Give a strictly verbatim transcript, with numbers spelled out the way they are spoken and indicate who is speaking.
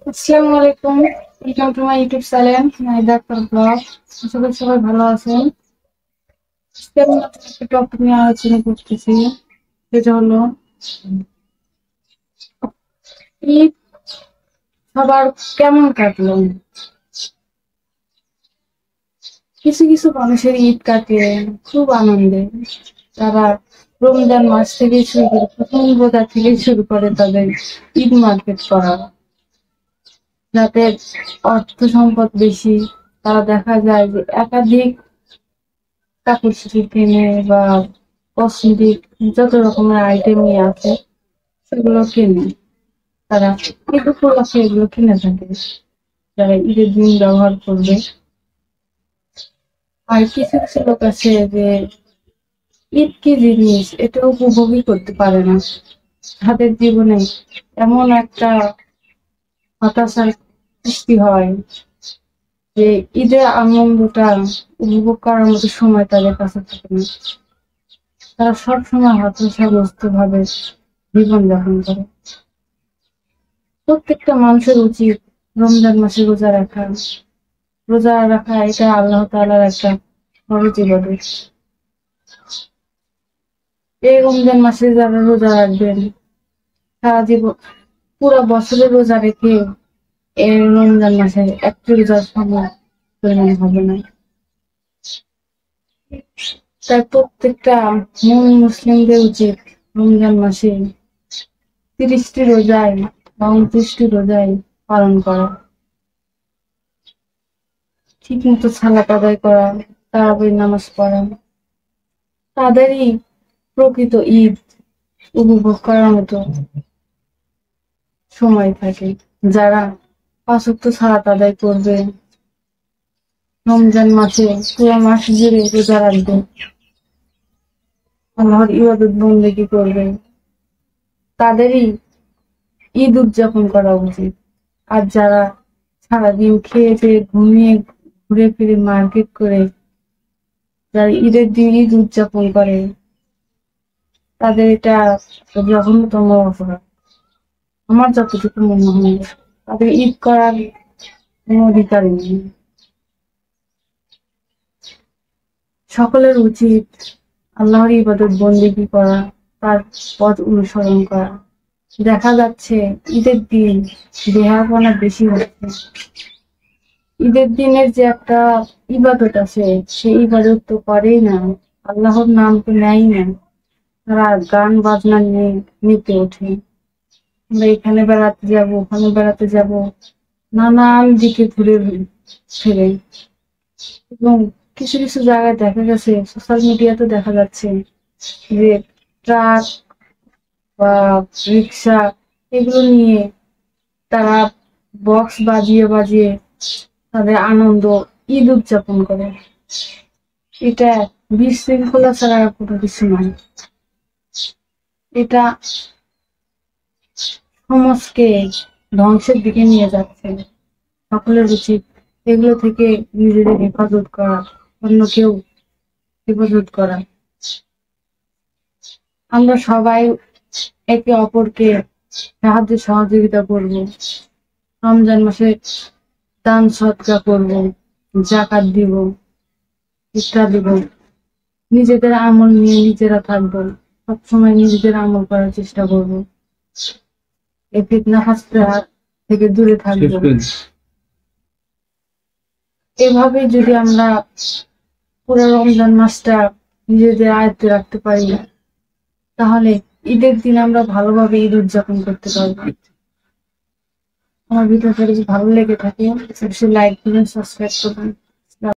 Speaker 1: আসসালামু আলাইকুম। Welcome to my YouTube channel Naida Akter vlog. আশা করি সবাই ভালো আছেন। আজকে আমি নতুন একটা টপিক নিয়ে আলোচনা করতেছি, সেটা হলো ঈদ সবার কেমন কাটলো। কিছু কিছু মানুষের ঈদ কাটে খুব আনন্দে। তারা রমজান মাস থেকে শুরু করে প্রথম রোজা থেকে শুরু করে তাদের ঈদ মার্কেট করা, যাদের অর্থ সম্পদ বেশি তারা দেখা যায় যে একাধিক কাপড় চোপড় কিনে বা কসমেটিক যত রকমের আইটেমই আছে সেগুলো কিনে। তারা ঈদ উপলক্ষে এগুলো কিনে থাকে, যারা ঈদের দিন ব্যবহার করবে। আর কিছু কিছু লোক আছে যে ঈদ কি জিনিস এটা উপভোগই করতে পারে না। তাদের জীবনে এমন একটা হতাশার সৃষ্টি হয় যে ঈদের আনন্দটা উপভোগ করার মতো সময় তাদের কাছে থাকে না। তারা সবসময় হতাশাগ্রস্ত ভাবে জীবনযাপন করে। প্রত্যেকটা মানুষের উচিত রমজান মাসে রোজা রাখা। রোজা রাখা এটা আল্লাহ তাআলার একটা ফরজ ইবাদত। এই রমজান মাসে যারা রোজা রাখবেন, সারা জীবন পুরো বছরে রোজা রেখে এই রমজান মাসে একটি রোজার সময় পরিমাণ হবে না। তাই প্রত্যেকটা মুমিন মুসলিমদের উচিত রমজান মাসে তিরিশটি রোজায় বা উনত্রিশটি রোজায় পালন করা, ঠিক মতো সালাত আদায় করা, তারাবির নামাজ পড়া। তাদেরই প্রকৃত ঈদ উপভোগ করার মতো সময় থাকে। যারা পাঁচ ওয়াক্ত সালাত আদায় করবে, রমজান মাসে পুরো মাস জুড়ে রোজা রাখবে, আল্লাহর ইবাদত বন্দেগী করবে, তাদেরই ঈদ উদযাপন করা উচিত। আর যারা সারাদিন খেয়ে খেয়ে ঘুমিয়ে ঘুরে ফিরে মার্কেট করে যারা ঈদের দিন ঈদ উদযাপন করে, তাদের এটা জঘন্যতম অপরাধ। আমার যতটুকু মনে হয় তাদের ঈদ করার কোনো অধিকারই নেই। সকলের উচিত আল্লাহর ইবাদত বন্দেগী করা, তার পথ অনুসরণ করা। দেখা যাচ্ছে ঈদের দিন দেহাপনা বেশি হচ্ছে। ঈদের দিনের যে একটা ইবাদত আছে সেই ইবাদত তো করেই না, আল্লাহর নাম তো নেয় না। তারা গান বাজনা নিয়ে মেতে ওঠে, আমরা এখানে বেড়াতে যাব ওখানে বেড়াতে যাব, নানান দিকে ঘুরে ফিরে। এবং কিছু কিছু জায়গায় দেখা গেছে, সোশ্যাল মিডিয়াতে দেখা যাচ্ছে যে ট্রাক বা রিক্সা এগুলো নিয়ে তারা বক্স বাজিয়ে বাজিয়ে তাদের আনন্দ ঈদ উদযাপন করে। এটা বিশৃঙ্খলা ছাড়া আর কোনো কিছু নয়। এটা সমাজকে ধ্বংসের দিকে নিয়ে যাচ্ছে। সকলের উচিত এগুলো থেকে নিজেদের হেফাজত করা, অন্য কেউ হেফাজত করা। আমরা সবাই একে অপরকে সাহায্য সহযোগিতা করব, রমজান মাসে দান সদকা করব, জাকাত দিব, ইফতার দিব। নিজেদের আমল নিয়ে নিজেরা থাকবো, সবসময় নিজেদের আমল করার চেষ্টা করব, এই ফিতনা ফাসদা থেকে দূরে থাকবো। এভাবে যদি আমরা পুরো রমজান মাসটা নিজেদের আয়ত্তে রাখতে পারি, তাহলে ঈদের দিন আমরা ভালোভাবে ঈদ উদযাপন করতে পারবো। আমার ভিডিওটা যদি ভালো লেগে থাকে অবশ্যই লাইক দিবেন, সাবস্ক্রাইব করবেন।